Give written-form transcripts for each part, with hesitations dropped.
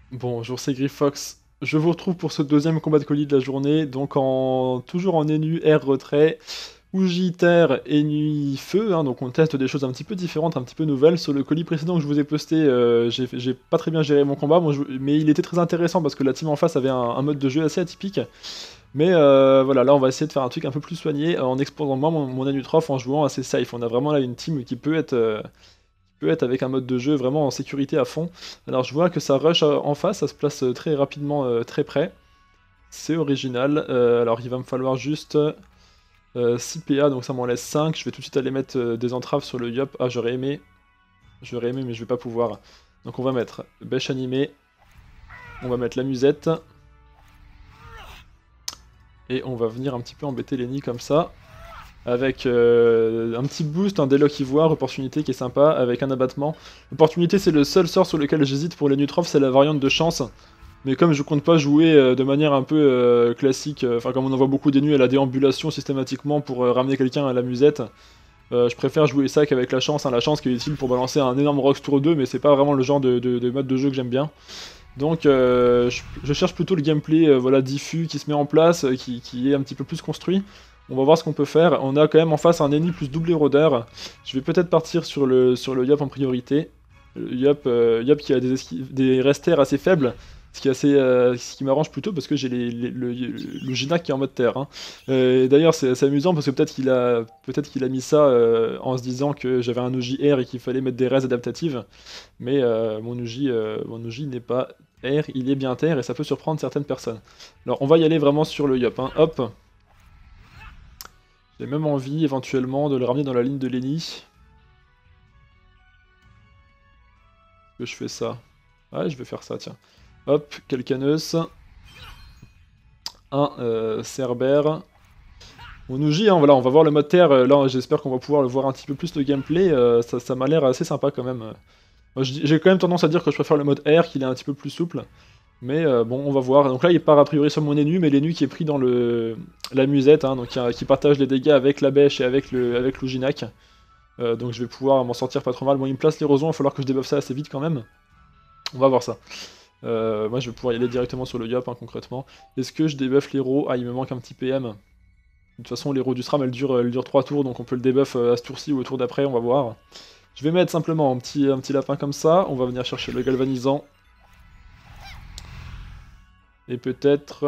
Bonjour, c'est Griffox. Je vous retrouve pour ce deuxième combat de colis de la journée, donc toujours en NU air retrait, Ouji terre et nuit feu, hein, donc on teste des choses un petit peu différentes, un petit peu nouvelles. Sur le colis précédent que je vous ai posté, j'ai pas très bien géré mon combat, mais il était très intéressant parce que la team en face avait un mode de jeu assez atypique. Mais voilà, là on va essayer de faire un truc un peu plus soigné en exposant moi mon Anutroph en jouant assez safe. On a vraiment là une team qui peut être avec un mode de jeu vraiment en sécurité à fond. Alors je vois que ça rush en face, ça se place très rapidement très près. C'est original. Alors il va me falloir juste 6 PA, donc ça m'en laisse 5. Je vais tout de suite aller mettre des entraves sur le Yup. Ah j'aurais aimé mais je vais pas pouvoir. Donc on va mettre bêche animée, on va mettre la musette. Et on va venir un petit peu embêter les nids comme ça. Avec un petit boost, un déloc ivoire, opportunité qui est sympa, avec un abattement. Opportunité, c'est le seul sort sur lequel j'hésite pour les Nutroph, c'est la variante de chance. Mais comme je compte pas jouer de manière un peu classique, enfin comme on en voit beaucoup des nus à la déambulation systématiquement pour ramener quelqu'un à la musette, je préfère jouer ça qu'avec la chance, hein, la chance qui est utile pour balancer un énorme Rox tour 2, mais c'est pas vraiment le genre de mode de jeu que j'aime bien. Donc je cherche plutôt le gameplay voilà, diffus qui se met en place, qui est un petit peu plus construit. On va voir ce qu'on peut faire. On a quand même en face un ennemi plus double érodeur. Je vais peut-être partir sur le Yop en priorité. Yop qui a des resters assez faibles, ce qui m'arrange plutôt parce que j'ai le Gina qui est en mode terre, hein. D'ailleurs c'est assez amusant parce que peut-être qu'il a mis ça en se disant que j'avais un OJ Air et qu'il fallait mettre des res adaptatives. Mais mon OJ n'est pas air, il est bien terre et ça peut surprendre certaines personnes. Alors on va y aller vraiment sur le Yop, hein. Hop. J'ai même envie éventuellement de le ramener dans la ligne de Lenny. Que je fais ça. Ouais, je vais faire ça, tiens. Hop, Calcaneus. Un Cerbère. Mon OJ, hein, voilà, on va voir le mode terre. Là, j'espère qu'on va pouvoir le voir un petit peu plus le gameplay. Ça m'a l'air assez sympa quand même. Moi, j'ai quand même tendance à dire que je préfère le mode air, qu'il est un petit peu plus souple. Mais bon, on va voir. Donc là, il part a priori sur mon Enu, mais l'Enu qui est pris dans la musette, hein, donc qui partage les dégâts avec la bêche et avec l'Uginac. Donc je vais pouvoir m'en sortir pas trop mal. Bon, il me place l'érosion, il va falloir que je débuffe ça assez vite quand même. On va voir ça. Moi, je vais pouvoir y aller directement sur le Yop, hein, concrètement. Est-ce que je débuffe l'héros? Ah, il me manque un petit PM. De toute façon, l'héros du SRAM, elle dure 3 tours, donc on peut le debuff à ce tour-ci ou au tour d'après, on va voir. Je vais mettre simplement un petit lapin comme ça. On va venir chercher le galvanisant. Et peut-être...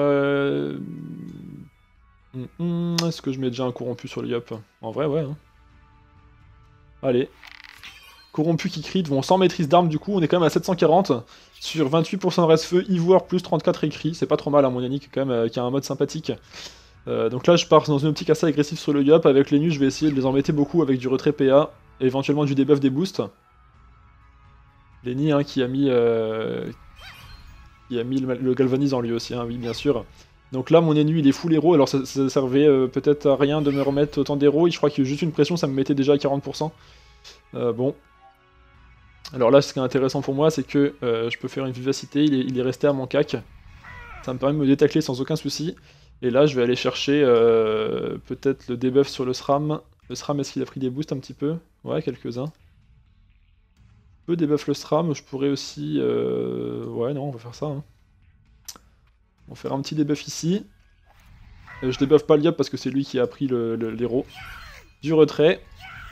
est-ce que je mets déjà un corrompu sur le Yop? En vrai, ouais. Hein. Allez. Corrompu qui crit, bon, sans maîtrise d'armes du coup, on est quand même à 740. Sur 28% de reste-feu, ivoire plus 34 écrits. C'est pas trop mal, hein, mon Yannick, quand même, qui a un mode sympathique. Donc là, je pars dans une optique assez agressive sur le Yop. Avec les nus, je vais essayer de les embêter beaucoup avec du retrait PA. Et éventuellement du debuff des boosts. Lenny, hein, qui a mis le galvanisant lui aussi, hein, oui, bien sûr. Donc là, mon ennemi, il est full héros, alors ça servait peut-être à rien de me remettre autant d'héros, je crois que juste une pression, ça me mettait déjà à 40%. Bon. Alors là, ce qui est intéressant pour moi, c'est que je peux faire une vivacité, il est resté à mon cac. Ça me permet de me détacler sans aucun souci. Et là, je vais aller chercher peut-être le debuff sur le SRAM. Le SRAM, est-ce qu'il a pris des boosts un petit peu? Ouais, quelques-uns. Je peux debuff le SRAM, je pourrais aussi... Ouais, non, on va faire ça, hein. On va faire un petit debuff ici. Je débuffe pas le Yop parce que c'est lui qui a pris l'héros. Du retrait.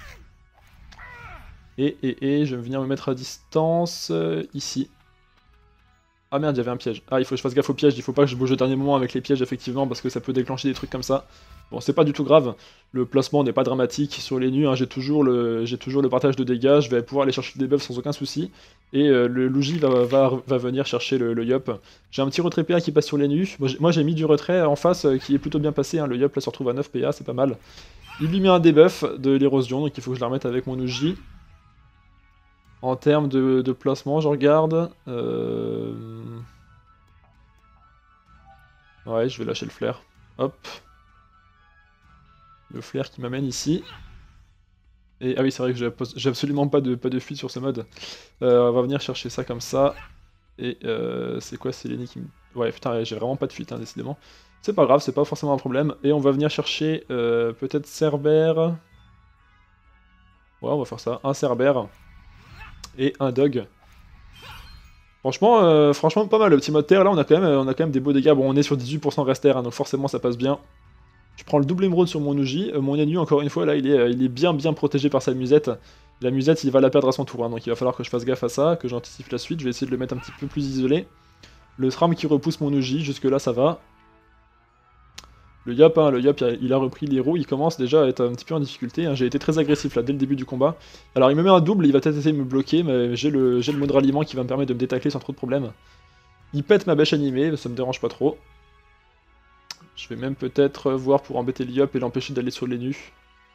Et je vais venir me mettre à distance ici. Ah merde, il y avait un piège. Ah, il faut que je fasse gaffe au piège, il faut pas que je bouge au dernier moment avec les pièges, effectivement, parce que ça peut déclencher des trucs comme ça. Bon, c'est pas du tout grave. Le placement n'est pas dramatique sur les nus, hein. J'ai toujours le partage de dégâts, je vais pouvoir aller chercher des buffs sans aucun souci. Et le Luigi va venir chercher le Yop. J'ai un petit retrait PA qui passe sur les nus. Moi j'ai mis du retrait en face qui est plutôt bien passé, hein. Le Yop là se retrouve à 9 PA, c'est pas mal. Il lui met un debuff de l'érosion, donc il faut que je la remette avec mon Uji. En termes de placement, je regarde. Ouais, je vais lâcher le flair. Hop. Le flair qui m'amène ici. Et ah oui, c'est vrai que j'ai absolument pas de fuite sur ce mode. On va venir chercher ça comme ça. Et c'est quoi, c'est Lenny qui me... Ouais, putain, j'ai vraiment pas de fuite, hein, décidément. C'est pas grave, c'est pas forcément un problème. Et on va venir chercher peut-être Cerbère. Ouais, on va faire ça. Un Cerbère. Et un Dog. Franchement, pas mal le petit mode terre. Là, on a quand même des beaux dégâts. Bon, on est sur 18% rester, hein, donc forcément, ça passe bien. Je prends le double émeraude sur mon Uji. Mon ennemi, encore une fois, là, il est bien protégé par sa musette. La musette, il va la perdre à son tour, hein, donc il va falloir que je fasse gaffe à ça, que j'anticipe la suite. Je vais essayer de le mettre un petit peu plus isolé. Le SRAM qui repousse mon Uji, jusque-là, ça va. Le Yop, hein, il a repris l'héros, il commence déjà à être un petit peu en difficulté. Hein. J'ai été très agressif là dès le début du combat. Alors il me met un double, il va peut-être essayer de me bloquer, mais j'ai le mode ralliement qui va me permettre de me détacler sans trop de problèmes. Il pète ma bêche animée, ça me dérange pas trop. Je vais même peut-être voir pour embêter le Yop et l'empêcher d'aller sur les nus.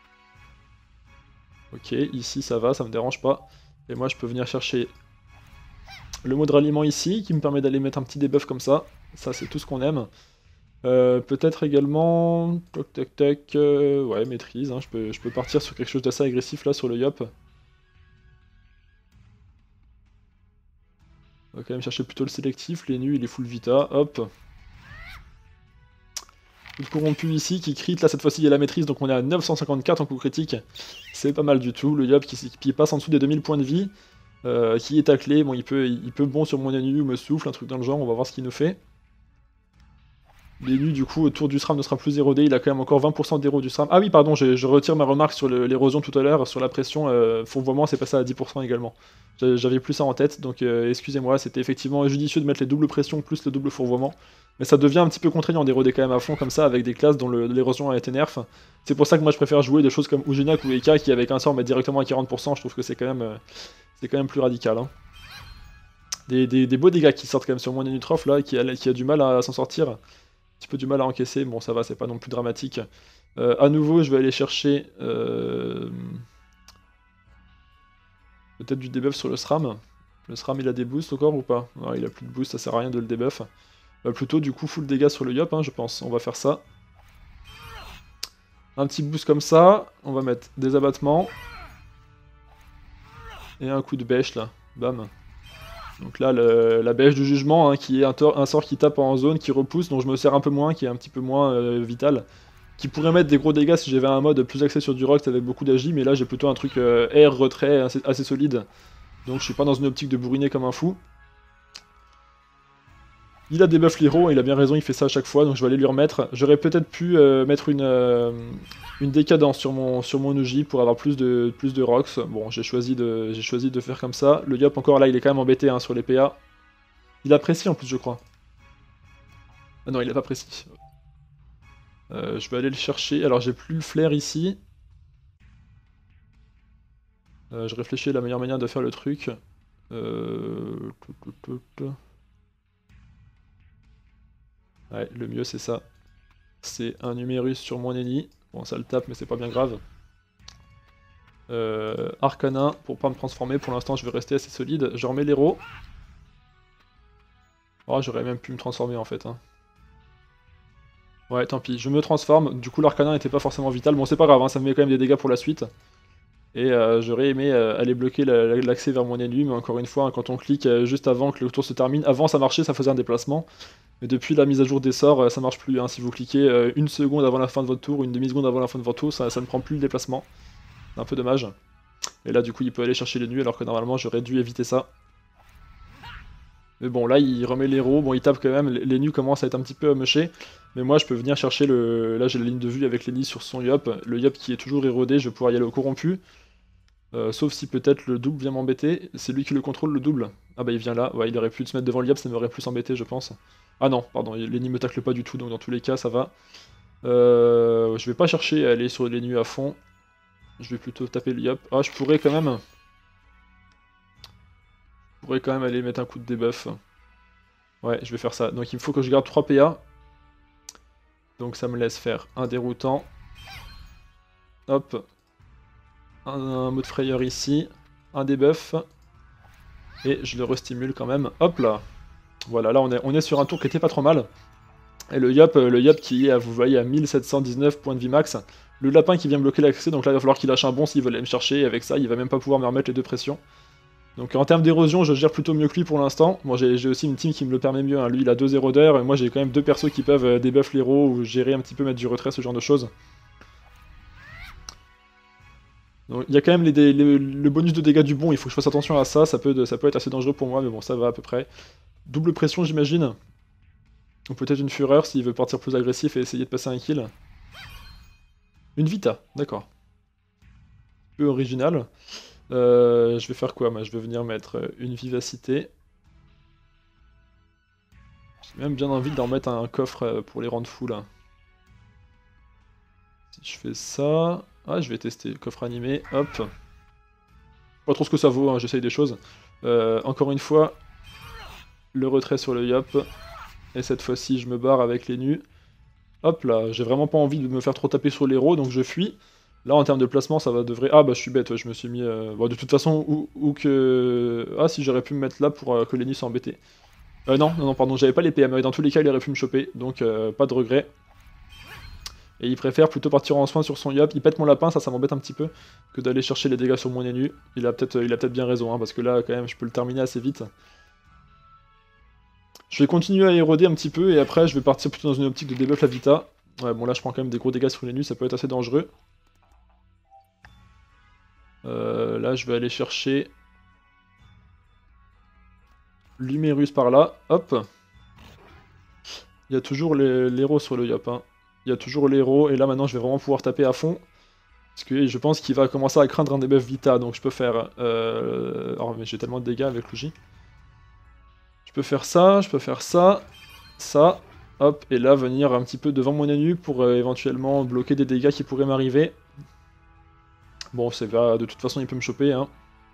Ok, ici ça va, ça me dérange pas. Et moi je peux venir chercher le mode ralliement ici, qui me permet d'aller mettre un petit debuff comme ça. Ça c'est tout ce qu'on aime. Peut-être également... Toc tac tac... ouais, maîtrise, hein, je peux partir sur quelque chose d'assez agressif là sur le Yop. On va quand même chercher plutôt le sélectif, les nus il est full vita, hop. Coup de corrompu ici qui crit, là cette fois-ci il y a la maîtrise, donc on est à 954 en coup critique. C'est pas mal du tout, le Yop qui passe en dessous des 2000 points de vie, qui est taclé, bon il peut bon sur mon ennemi ou me souffle, un truc dans le genre, on va voir ce qu'il nous fait. L'élu du coup autour du SRAM ne sera plus érodé, il a quand même encore 20% d'éro du SRAM. Ah oui pardon, je retire ma remarque sur l'érosion tout à l'heure, sur la pression, fourvoiement c'est passé à 10% également. J'avais plus ça en tête, donc excusez-moi, c'était effectivement judicieux de mettre les doubles pressions plus le double fourvoiement. Mais ça devient un petit peu contraignant d'éroder quand même à fond comme ça avec des classes dont l'érosion a été nerf. C'est pour ça que moi je préfère jouer des choses comme Ujinac ou Eka qui avec un sort met directement à 40%, je trouve que c'est quand même plus radical. Hein. Des beaux dégâts qui sortent quand même sur mon Enutrof là, qui a du mal à s'en sortir. Un petit peu du mal à encaisser, bon ça va, c'est pas non plus dramatique. À nouveau, je vais aller chercher peut-être du debuff sur le SRAM. Le SRAM il a des boosts encore ou pas? Non, il a plus de boost, ça sert à rien de le debuff. Plutôt du coup full dégâts sur le Yop, hein, je pense, on va faire ça. Un petit boost comme ça, on va mettre des abattements. Et un coup de bêche là, bam. Donc là, la bêche du jugement, hein, qui est un sort qui tape en zone, qui repousse, dont je me sers un peu moins, qui est un petit peu moins vital. Qui pourrait mettre des gros dégâts si j'avais un mode plus axé sur du rock avec beaucoup d'agi, mais là j'ai plutôt un truc air, retrait, assez solide. Donc je suis pas dans une optique de bourriner comme un fou. Il a debuff l'héros, il a bien raison, il fait ça à chaque fois, donc je vais aller lui remettre. J'aurais peut-être pu mettre une décadence sur mon Uji pour avoir plus de rocks. Bon, j'ai choisi de faire comme ça. Le Yop encore là, il est quand même embêté hein, sur les PA. Il a précis en plus, je crois. Ah non, il a pas précis. Je vais aller le chercher. Alors j'ai plus le flair ici. Je réfléchis à la meilleure manière de faire le truc. Ouais, le mieux c'est ça. C'est un numérus sur mon ennemi. Bon, ça le tape, mais c'est pas bien grave. Arcana, pour pas me transformer, pour l'instant je vais rester assez solide. Je remets l'héros. Oh, j'aurais même pu me transformer en fait. Hein. Ouais, tant pis, je me transforme. Du coup, l'arcana n'était pas forcément vital. Bon, c'est pas grave, hein, ça me met quand même des dégâts pour la suite. Et j'aurais aimé aller bloquer l'accès vers mon ennemi, mais encore une fois, hein, quand on clique juste avant que le tour se termine, avant ça marchait, ça faisait un déplacement. Mais depuis la mise à jour des sorts, ça marche plus. Hein. Si vous cliquez une seconde avant la fin de votre tour, une demi-seconde avant la fin de votre tour, ça ne prend plus le déplacement. C'est un peu dommage. Et là, du coup, il peut aller chercher les nus, alors que normalement, j'aurais dû éviter ça. Mais bon, là, il remet l'héros, bon, il tape quand même, les nus commencent à être un petit peu amochés. Mais moi, je peux venir chercher le... Là, j'ai la ligne de vue avec les nids sur son Yop. Le Yop qui est toujours érodé, je vais pouvoir y aller au corrompu. Sauf si peut-être le double vient m'embêter. C'est lui qui le contrôle, le double. Ah bah, il vient là. Ouais, il aurait pu se mettre devant le Yop, ça m'aurait plus embêté, je pense. Ah non, pardon, les nids me taclent pas du tout, donc dans tous les cas, ça va. Je vais pas chercher à aller sur les nus à fond. Je vais plutôt taper le Yop. Ah, je pourrais quand même... aller mettre un coup de debuff. Ouais, je vais faire ça. Donc il me faut que je garde 3 PA. Donc ça me laisse faire un déroutant. Hop. Un mot de frayeur ici. Un debuff. Et je le restimule quand même. Hop là. Voilà, là on est sur un tour qui était pas trop mal. Et le Yop qui est, vous voyez, à 1719 points de vie max. Le lapin qui vient bloquer l'accès, donc là il va falloir qu'il lâche un bon s'il veut aller me chercher. Et avec ça, il va même pas pouvoir me remettre les deux pressions. Donc en termes d'érosion, je gère plutôt mieux que lui pour l'instant. Moi j'ai aussi une team qui me le permet mieux, hein. Lui il a 2 érodeurs, et moi j'ai quand même 2 persos qui peuvent debuff l'héros ou gérer un petit peu, mettre du retrait, ce genre de choses. Donc il y a quand même le bonus de dégâts du bon, il faut que je fasse attention à ça, ça peut être assez dangereux pour moi, mais bon, ça va à peu près. Double pression, j'imagine. Ou peut-être une fureur s'il veut partir plus agressif et essayer de passer un kill. Une vita, d'accord. Peu original. Je vais faire quoi, moi? Je vais venir mettre une vivacité. J'ai même bien envie de leur mettre un coffre pour les rendre fous, là. Si je fais ça... Ah, je vais tester. Coffre animé, hop. Pas trop ce que ça vaut, hein, j'essaye des choses. Encore une fois, le retrait sur le yop. Et cette fois-ci, je me barre avec les nus. Hop là, j'ai vraiment pas envie de me faire trop taper sur l'héros, donc je fuis. Là, en termes de placement, ça devrait... Ah bah je suis bête, ouais, je me suis mis... Bon, de toute façon, ou que... Ah si, j'aurais pu me mettre là pour que Lenny soit embêté. Non, pardon, j'avais pas les PM, mais dans tous les cas, il aurait pu me choper, donc pas de regret. Et il préfère plutôt partir en soin sur son yop. Il pète mon lapin, ça m'embête un petit peu, que d'aller chercher les dégâts sur mon ennemi. Il a peut-être bien raison, hein, parce que là, quand même, je peux le terminer assez vite. Je vais continuer à éroder un petit peu, et après, je vais partir plutôt dans une optique de debuff la vita. Ouais, bon là, je prends quand même des gros dégâts sur les nus, ça peut être assez dangereux. Là, je vais aller chercher... L'humérus par là, hop. Il y a toujours l'héros sur le yop, hein. Il y a toujours l'héros, et là maintenant je vais vraiment pouvoir taper à fond. Parce que je pense qu'il va commencer à craindre un debuff Vita, donc je peux faire... Oh mais j'ai tellement de dégâts avec Luigi. Je peux faire ça, ça, hop, et là venir un petit peu devant mon ennemi pour éventuellement bloquer des dégâts qui pourraient m'arriver. Bon, c'est pas... De toute façon il peut me choper, hein.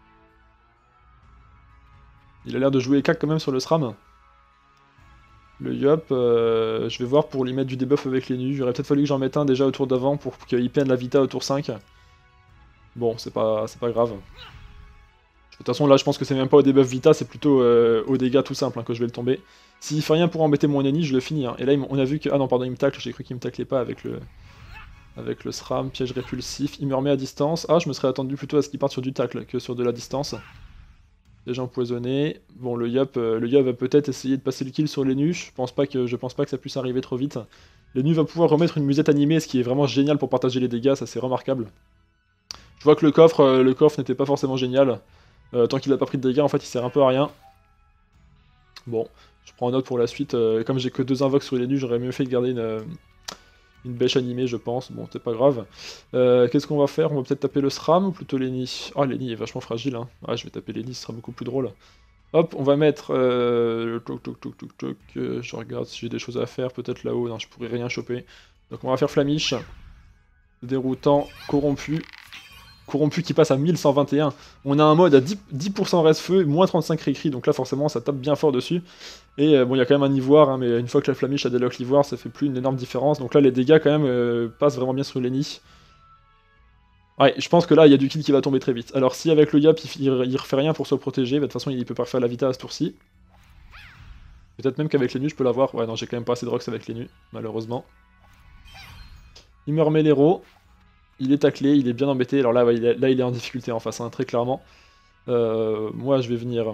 Il a l'air de jouer cac quand même sur le SRAM. Le Yop, je vais voir pour lui mettre du debuff avec les nus. J'aurais peut-être fallu que j'en mette un déjà au tour d'avant pour qu'il peine la Vita au tour 5. Bon, c'est pas grave. De toute façon, là, je pense que c'est même pas au debuff Vita, c'est plutôt au dégâts tout simple hein, que je vais le tomber. S'il fait rien pour embêter mon ennemi, je le finis. Hein. Et là, on a vu que... Ah non, pardon, il me tacle, j'ai cru qu'il me taclait pas avec le SRAM, piège répulsif. Il me remet à distance. Ah, je me serais attendu plutôt à ce qu'il parte sur du tacle que sur de la distance. Déjà empoisonné. Bon, le Yop va peut-être essayer de passer le kill sur les nus. Je pense pas que ça puisse arriver trop vite. Les nus va pouvoir remettre une musette animée, ce qui est vraiment génial pour partager les dégâts, ça c'est remarquable. Je vois que le coffre n'était pas forcément génial. Tant qu'il a pas pris de dégâts, en fait, il sert un peu à rien. Bon, je prends en note pour la suite. Comme j'ai que 2 invoques sur les nus, j'aurais mieux fait de garder une bêche animée, je pense. Bon, c'est pas grave. Qu'est-ce qu'on va faire? On va peut-être taper le SRAM ou plutôt Lenny? Ah, Lenny est vachement fragile. Hein. Ah, je vais taper Lenny, ce sera beaucoup plus drôle. Hop, on va mettre le toc. Je regarde si j'ai des choses à faire, peut-être là-haut. Non, je pourrais rien choper. Donc on va faire Flamiche. Déroutant, corrompu. Corrompu qui passe à 1121. On a un mode à 10% reste feu, moins 35 réécrit, donc là forcément ça tape bien fort dessus. Et bon, il y a quand même un ivoire, hein, mais une fois que la Flamiche a déloque l'ivoire, ça fait plus une énorme différence. Donc là les dégâts quand même passent vraiment bien sur Lenny. Ouais, je pense que là il y a du kill qui va tomber très vite. Alors si avec le Yop il refait rien pour se protéger, bah, de toute façon il peut pas refaire la Vita à ce tour-ci. Peut-être même qu'avec les nus je peux l'avoir. Ouais non, j'ai quand même pas assez de rocks avec les nus, malheureusement. Il me remet l'héros. Il est taclé, il est bien embêté. Alors là, ouais, il est en difficulté en face, hein, très clairement. Moi, je vais venir...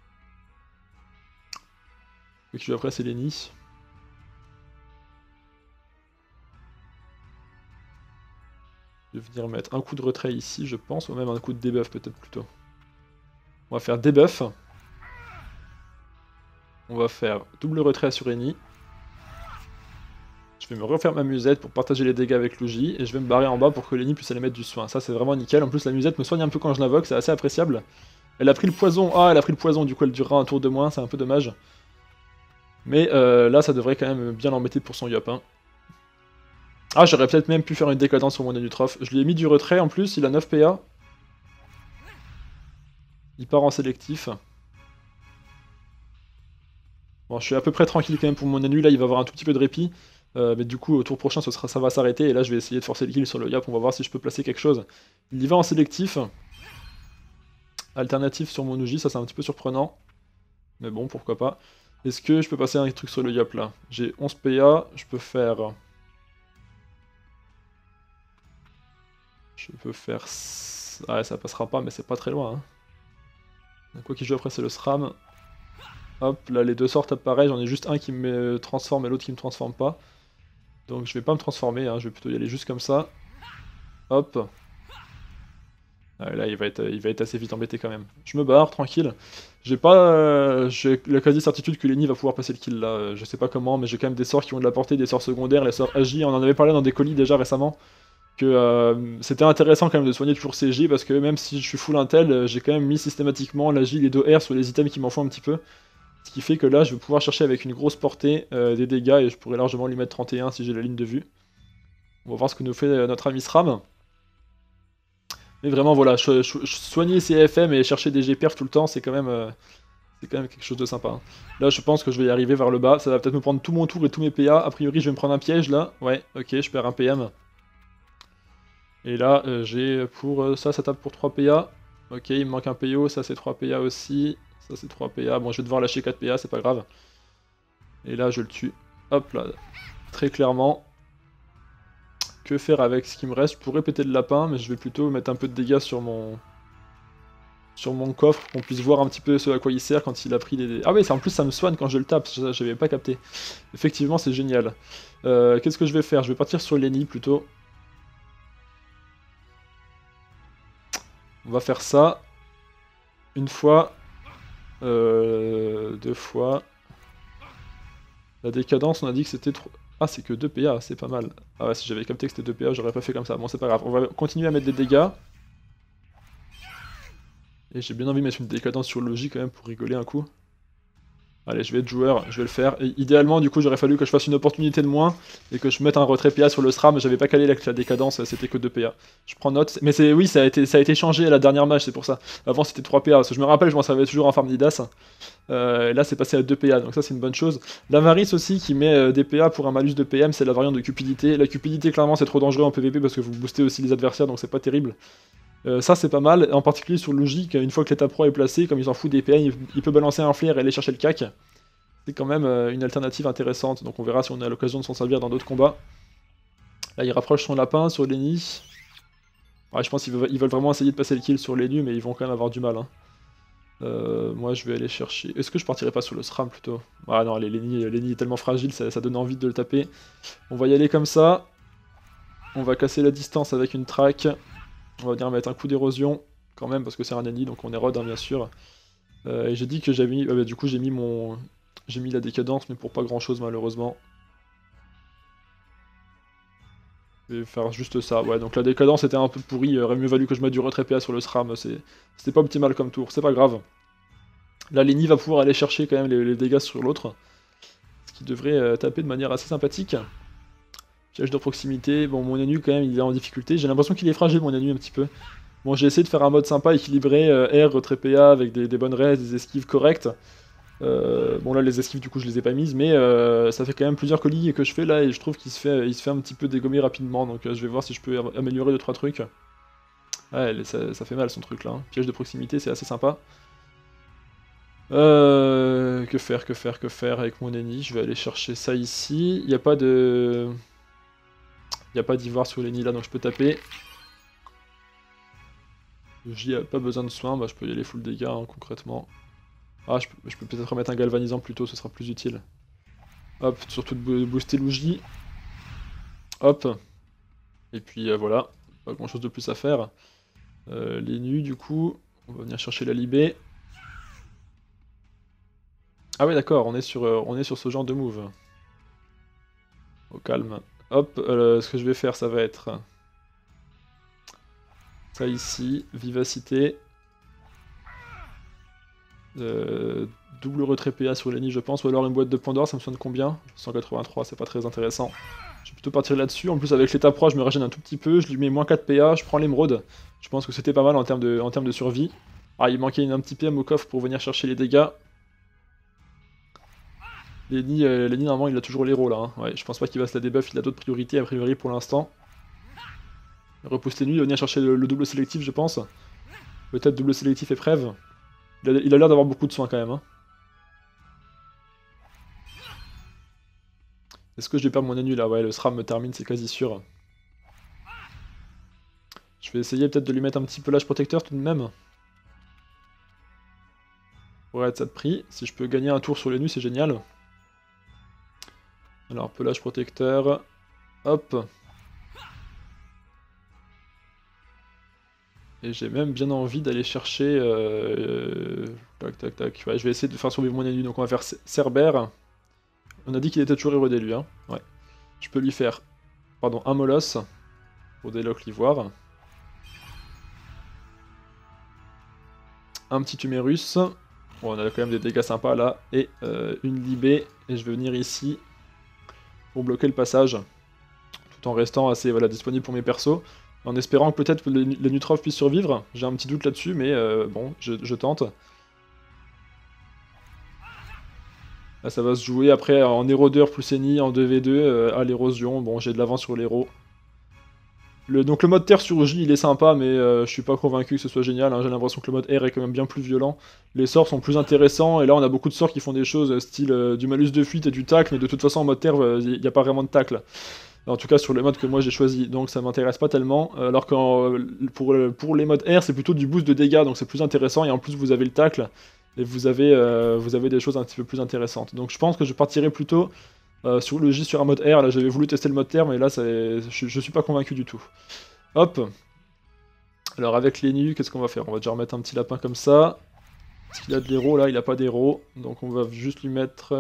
Et que après, c'est Lenny. Je vais venir mettre un coup de retrait ici, je pense, ou même un coup de debuff, peut-être plutôt. On va faire debuff. On va faire double retrait sur Lenny. Je vais me refaire ma musette pour partager les dégâts avec Luigi, et je vais me barrer en bas pour que Lenny puisse aller mettre du soin. Ça, c'est vraiment nickel. En plus, la musette me soigne un peu quand je l'invoque, c'est assez appréciable. Elle a pris le poison. Ah, elle a pris le poison, du coup, elle durera un tour de moins, c'est un peu dommage. Mais là, ça devrait quand même bien l'embêter pour son Yop. Hein. Ah, j'aurais peut-être même pu faire une décadence sur mon Enutroph. Je lui ai mis du retrait en plus, il a 9 PA. Il part en sélectif. Bon, je suis à peu près tranquille quand même pour mon Enu, là il va avoir un tout petit peu de répit. Mais du coup, au tour prochain, ça va s'arrêter, et là je vais essayer de forcer le kill sur le Yop, on va voir si je peux placer quelque chose. Il y va en sélectif. Alternatif sur mon Uji, ça c'est un petit peu surprenant. Mais bon, pourquoi pas. Est-ce que je peux passer un truc sur le Yop là? J'ai 11 PA, je peux faire... Ouais, ça passera pas, mais c'est pas très loin. Hein. Quoi qu'il joue après, c'est le SRAM. Hop, là les deux sorts tapent pareil, j'en ai juste un qui me transforme et l'autre qui me transforme pas. Donc je vais pas me transformer, hein, je vais plutôt y aller juste comme ça. Hop. Là, il va être assez vite embêté quand même. Je me barre, tranquille. J'ai la quasi-certitude que Lenny va pouvoir passer le kill là. Je sais pas comment, mais j'ai quand même des sorts qui ont de la portée, des sorts secondaires, les sorts AJ. On en avait parlé dans des colis déjà récemment. Que c'était intéressant quand même de soigner toujours CJ parce que même si je suis full intel, j'ai quand même mis systématiquement l'agile et 2R sur les items qui m'en font un petit peu. Ce qui fait que là, je vais pouvoir chercher avec une grosse portée des dégâts et je pourrais largement lui mettre 31 si j'ai la ligne de vue. On va voir ce que nous fait notre ami SRAM. Mais vraiment, voilà, soigner ses FM et chercher des GPerf tout le temps, c'est quand même quelque chose de sympa. Hein. Là, je pense que je vais y arriver vers le bas. Ça va peut-être me prendre tout mon tour et tous mes PA. A priori, je vais me prendre un piège là. Ouais, ok, je perds un PM. Et là, j'ai pour ça tape pour 3 PA. Ok, il me manque un PO, ça c'est 3 PA aussi. Ça c'est 3 PA. Bon, je vais devoir lâcher 4 PA, c'est pas grave. Et là, je le tue. Hop là, très clairement. Que faire avec ce qui me reste? Je pourrais péter le lapin, mais je vais plutôt mettre un peu de dégâts sur mon coffre, qu'on puisse voir un petit peu ce à quoi il sert quand il a pris des... Ah oui, en plus ça me soigne quand je le tape, j'avais pas capté. Effectivement, c'est génial. Qu'est-ce que je vais faire? Je vais partir sur Lenny plutôt. On va faire ça. Une fois. Deux fois. La décadence, on a dit que c'était trop... Ah, c'est que 2 PA, c'est pas mal. Ah ouais, si j'avais capté que c'était 2 PA, j'aurais pas fait comme ça. Bon, c'est pas grave, on va continuer à mettre des dégâts. Et j'ai bien envie de mettre une décadence sur Logi quand même pour rigoler un coup. Allez, je vais être joueur, je vais le faire. Et idéalement, du coup, j'aurais fallu que je fasse une opportunité de moins et que je mette un retrait PA sur le SRAM. J'avais pas calé la décadence, c'était que 2 PA. Je prends note. Mais oui, ça a été changé à la dernière match, c'est pour ça. Avant, c'était 3 PA. Parce que je me rappelle, je m'en servais toujours en farm Didas. Et là, c'est passé à 2 PA, donc ça, c'est une bonne chose. L'Avarice aussi, qui met des PA pour un malus de PM, c'est la variante de cupidité. La cupidité, clairement, c'est trop dangereux en PvP parce que vous boostez aussi les adversaires, donc c'est pas terrible. Ça c'est pas mal, en particulier sur Logique, une fois que l'état pro est placé, comme il s'en fout des PA, il peut balancer un flair et aller chercher le cac. C'est quand même une alternative intéressante, donc on verra si on a l'occasion de s'en servir dans d'autres combats. Là il rapproche son lapin sur Lenny. Ouais, je pense qu'ils veulent vraiment essayer de passer le kill sur Lenny, mais ils vont quand même avoir du mal. Hein. Moi je vais aller chercher... Est-ce que je partirais pas sur le SRAM plutôt? Ah non, allez, Lenny est tellement fragile, ça donne envie de le taper. On va y aller comme ça. On va casser la distance avec une track. On va venir mettre un coup d'érosion, quand même, parce que c'est un ennemi, donc on érode, hein, bien sûr. Et j'ai dit que j'avais mis... du coup, j'ai mis la décadence, mais pour pas grand-chose, malheureusement. Je vais faire juste ça. Ouais, donc la décadence était un peu pourrie. Il aurait mieux valu que je mette du retrait PA sur le SRAM. C'était pas optimal comme tour, c'est pas grave. Là, Lenny va pouvoir aller chercher quand même les dégâts sur l'autre. Ce qui devrait taper de manière assez sympathique. Piège de proximité. Bon, mon ennemi, quand même, il est en difficulté. J'ai l'impression qu'il est fragile, mon ennemi, un petit peu. Bon, j'ai essayé de faire un mode sympa, équilibré, R, retrait PA, avec des bonnes raises, des esquives correctes. Bon là les esquives du coup je les ai pas mises, mais ça fait quand même plusieurs colis que je fais là, et je trouve qu'il se fait un petit peu dégommer rapidement, donc je vais voir si je peux améliorer 2-3 trucs. Ouais, ça fait mal son truc là. Hein. Piège de proximité, c'est assez sympa. Que faire avec mon ennemi? Je vais aller chercher ça ici. Il n'y a pas de... Il n'y a pas d'ivoire sur l'ennemi là, donc je peux taper. J'y ai pas besoin de soins, bah je peux y aller full dégâts hein, concrètement. Ah, je peux peut-être remettre un galvanisant plus tôt, ce sera plus utile. Hop, surtout de booster Luigi. Hop. Et puis voilà, pas grand chose de plus à faire. Les nus du coup, on va venir chercher la libé. Ah ouais d'accord, on est sur ce genre de move. Au calme. Hop, ce que je vais faire ça va être... Ça ici, vivacité. Double retrait PA sur Lenny je pense, ou alors une boîte de Pandore, ça me sonne combien? 183, c'est pas très intéressant. Je vais plutôt partir là-dessus, en plus avec l'état pro je me régène un tout petit peu, je lui mets moins 4 PA, je prends l'émeraude. Je pense que c'était pas mal en termes de survie. Ah il manquait un petit PM au coffre pour venir chercher les dégâts. Lenny normalement il a toujours l'héros là, hein. Ouais, je pense pas qu'il va se la débuff, il a d'autres priorités a priori pour l'instant. Repousse les nuits, il va venir chercher le double sélectif je pense. Peut-être double sélectif et Prève. Il a l'air d'avoir beaucoup de soins quand même. Hein. Est-ce que je vais perdre mon ennemi là? Ouais, le SRAM me termine, c'est quasi sûr. Je vais essayer peut-être de lui mettre un petit pelage protecteur tout de même. Pour être ça de prix. Si je peux gagner un tour sur les nus, c'est génial. Alors, pelage protecteur. Hop. Et j'ai même bien envie d'aller chercher... tac, tac, tac. Ouais, je vais essayer de faire survivre mon ennemi. Donc on va faire Cerbère. On a dit qu'il était toujours érodé, lui. Hein. Ouais. Je peux lui faire... Pardon, un Molosse. Pour déloc l'ivoire. Un petit Humérus. Bon, on a quand même des dégâts sympas, là. Et une Libé. Et je vais venir ici pour bloquer le passage. Tout en restant assez disponible pour mes persos. En espérant que peut-être les Nutrof puissent survivre. J'ai un petit doute là-dessus, mais bon, je tente. Là, ça va se jouer après en érodeur plus Eni, en 2v2, à l'érosion. Bon, j'ai de l'avance sur l'héros. Donc le mode terre sur J, il est sympa, mais je suis pas convaincu que ce soit génial. Hein. J'ai l'impression que le mode air est quand même bien plus violent. Les sorts sont plus intéressants, et là on a beaucoup de sorts qui font des choses style du malus de fuite et du tacle, mais de toute façon en mode terre, il n'y a pas vraiment de tacle. En tout cas sur le mode que moi j'ai choisi, donc ça m'intéresse pas tellement, alors que pour les modes air c'est plutôt du boost de dégâts, donc c'est plus intéressant, et en plus vous avez le tacle, et vous avez des choses un petit peu plus intéressantes. Donc je pense que je partirai plutôt sur le J sur un mode air. Là j'avais voulu tester le mode terre, mais là je suis pas convaincu du tout. Hop. Alors avec les nus, qu'est-ce qu'on va faire? On va déjà remettre un petit lapin comme ça. Est-ce qu'il a de l'héros? Là il a pas d'héros, donc on va juste lui mettre...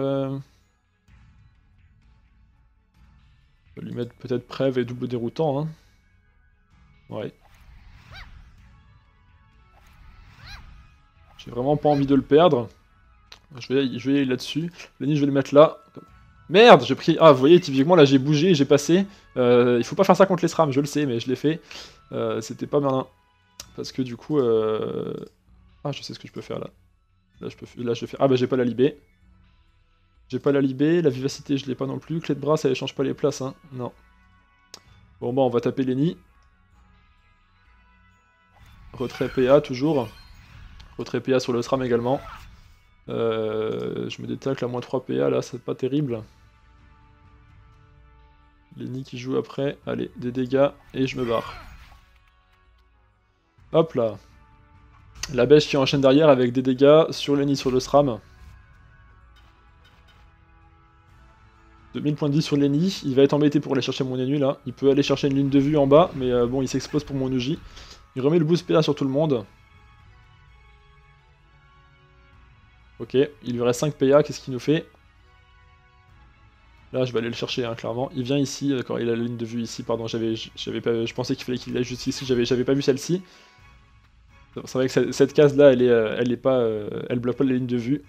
On va lui mettre peut-être Prève et double déroutant. Hein. Ouais. J'ai vraiment pas envie de le perdre. Je vais y aller là-dessus. Lenny, je vais le mettre là. Merde, j'ai pris... Ah, vous voyez, typiquement, là, j'ai bougé, j'ai passé. Il faut pas faire ça contre les SRAM, je le sais, mais je l'ai fait. C'était pas malin. Parce que du coup... Ah, je sais ce que je peux faire, là. Là, je vais faire... Ah, bah, j'ai pas la libé. J'ai pas la libé, la vivacité, je l'ai pas non plus. Clé de bras, ça échange pas les places, hein. Non. Bon, bah, on va taper Lenny. Retrait PA, toujours. Retrait PA sur le SRAM également. Je me détacle à moins 3 PA, là, c'est pas terrible. Lenny qui joue après. Allez, des dégâts, et je me barre. Hop là. La bêche qui enchaîne derrière avec des dégâts sur Lenny sur le SRAM. 2000 points de vie sur Lenny. Il va être embêté pour aller chercher mon ennemi, là. Il peut aller chercher une ligne de vue en bas, mais bon, il s'expose pour mon Uji. Il remet le boost PA sur tout le monde. Ok, il lui reste 5 PA, qu'est-ce qu'il nous fait? Là, je vais aller le chercher, hein, clairement. Il vient ici, d'accord, il a la ligne de vue ici, pardon, je pensais qu'il fallait qu'il aille juste ici, j'avais pas vu celle-ci. C'est vrai que cette case-là, elle bloque pas les lignes de vue.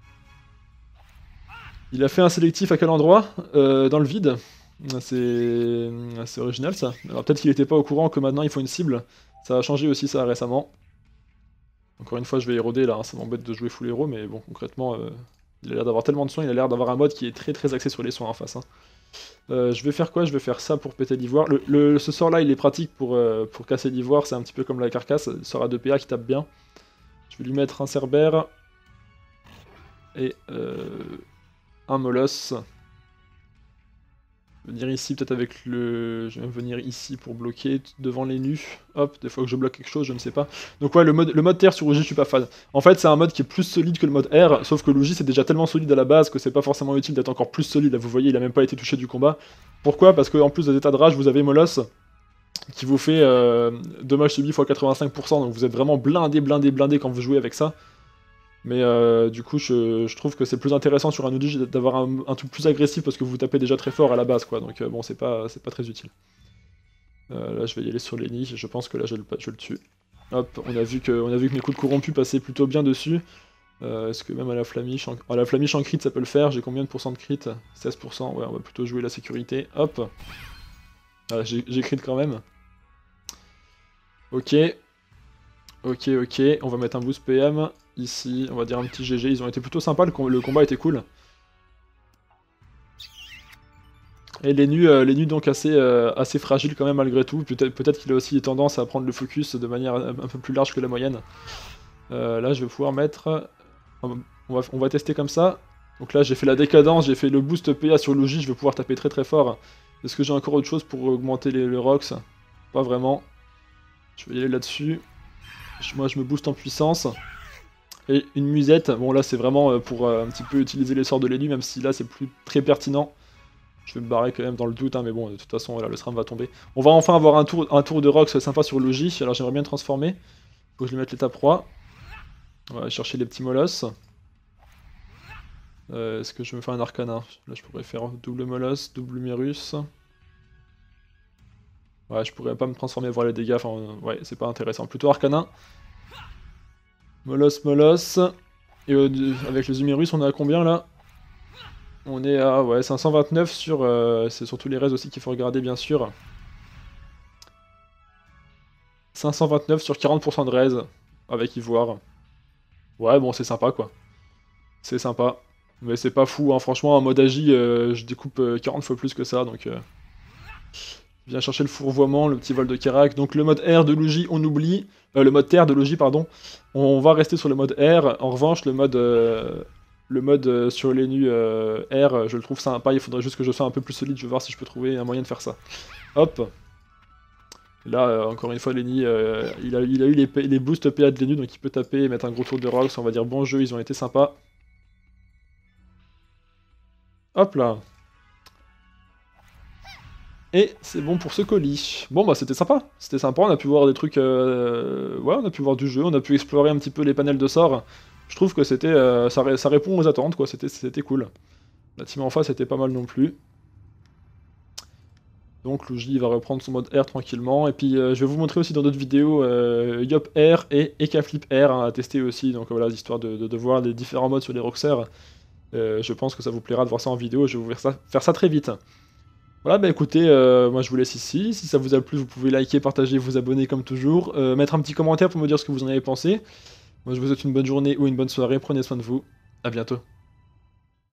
Il a fait un sélectif à quel endroit? Dans le vide. C'est original, ça. Alors peut-être qu'il était pas au courant que maintenant, il faut une cible. Ça a changé aussi, ça, récemment. Encore une fois, je vais éroder là, hein, ça m'embête de jouer full héros, mais bon, concrètement, il a l'air d'avoir tellement de soins, il a l'air d'avoir un mode qui est très très axé sur les soins en face. Hein. Je vais faire quoi? Je vais faire ça pour péter l'ivoire. Ce sort là, il est pratique pour casser l'ivoire, c'est un petit peu comme la carcasse, il sort à 2 PA qui tape bien. Je vais lui mettre un Cerbère et un Molosse. Venir ici peut-être avec le... Je vais même venir ici pour bloquer devant les nus. Hop, des fois que je bloque quelque chose, je ne sais pas. Donc ouais, le mode terre sur Uji, je suis pas fan. En fait, c'est un mode qui est plus solide que le mode air, sauf que l'Uji c'est déjà tellement solide à la base que c'est pas forcément utile d'être encore plus solide. Là, vous voyez, il a même pas été touché du combat. Pourquoi? Parce qu'en plus des états de rage, vous avez Molosse qui vous fait dommage subi x 85%, donc vous êtes vraiment blindé quand vous jouez avec ça. Mais du coup, je trouve que c'est plus intéressant sur un Uji d'avoir un truc plus agressif parce que vous tapez déjà très fort à la base, quoi. Donc bon, c'est pas très utile. Là, je vais y aller sur Lenny. Je pense que là, je le tue. Hop, on a vu que mes coups de corrompu passaient plutôt bien dessus. Est-ce que même à la flamiche en crit, ça peut le faire? J'ai combien de pourcents de crit? 16%. Ouais, on va plutôt jouer la sécurité. Hop. Voilà, j'ai crit quand même. Ok. Ok, on va mettre un boost PM. Ici, on va dire un petit GG, ils ont été plutôt sympas, le combat était cool. Et les nus donc assez fragiles quand même malgré tout, peut-être qu'il a aussi tendance à prendre le focus de manière un peu plus large que la moyenne. Là je vais pouvoir mettre... On va tester comme ça. Donc là j'ai fait la décadence, j'ai fait le boost PA sur Luigi, je vais pouvoir taper très très fort. Est-ce que j'ai encore autre chose pour augmenter les rocks? Pas vraiment. Je vais y aller là-dessus. Moi je me booste en puissance. Et une musette, bon là c'est vraiment pour un petit peu utiliser les sorts de l'élu, même si là c'est plus très pertinent. Je vais me barrer quand même dans le doute, hein, mais bon, de toute façon, voilà, le SRAM va tomber. On va enfin avoir un tour de Rox sympa sur Logi, alors j'aimerais bien le transformer. Faut que je lui mette l'étape roi. On va aller chercher les petits molosses. Est-ce que je me fais un arcana? Là, je pourrais faire double molosse, double Mérus. Ouais, je pourrais pas me transformer, voir les dégâts, enfin, ouais, c'est pas intéressant. Plutôt arcana. Molosse, molosse. Et avec le Zumérus, on est à combien là? On est à ouais, 529 sur... c'est surtout les raids aussi qu'il faut regarder, bien sûr. 529 sur 40% de raise, avec Ivoire. Ouais, bon, c'est sympa, quoi. C'est sympa. Mais c'est pas fou, hein. Franchement, en mode agi, je découpe 40 fois plus que ça, donc... Je viens chercher le fourvoiement, le petit vol de Kerak. Donc le mode R de Logi, on oublie. Le mode terre de Logi, pardon. On va rester sur le mode R. En revanche, le mode sur les nus R, je le trouve sympa. Il faudrait juste que je sois un peu plus solide. Je vais voir si je peux trouver un moyen de faire ça. Hop. Là, encore une fois, Lenny, il a eu les boosts PA de Lenny, donc il peut taper et mettre un gros tour de Rox. On va dire bon jeu, ils ont été sympas. Hop là. Et c'est bon pour ce colis. Bon bah c'était sympa, on a pu voir des trucs... Ouais, on a pu voir du jeu, on a pu explorer un petit peu les panels de sorts. Je trouve que c'était... ça répond aux attentes, quoi, c'était cool. La team en face était pas mal non plus. Donc Luigi va reprendre son mode R tranquillement, et puis je vais vous montrer aussi dans d'autres vidéos Yop R et Ekaflip R hein, à tester aussi, donc voilà, histoire de voir les différents modes sur les Roxers. Je pense que ça vous plaira de voir ça en vidéo, je vais vous faire ça très vite. Voilà, bah écoutez, moi je vous laisse ici. Si ça vous a plu, vous pouvez liker, partager, vous abonner comme toujours. Mettre un petit commentaire pour me dire ce que vous en avez pensé. Moi je vous souhaite une bonne journée ou une bonne soirée, prenez soin de vous. À bientôt.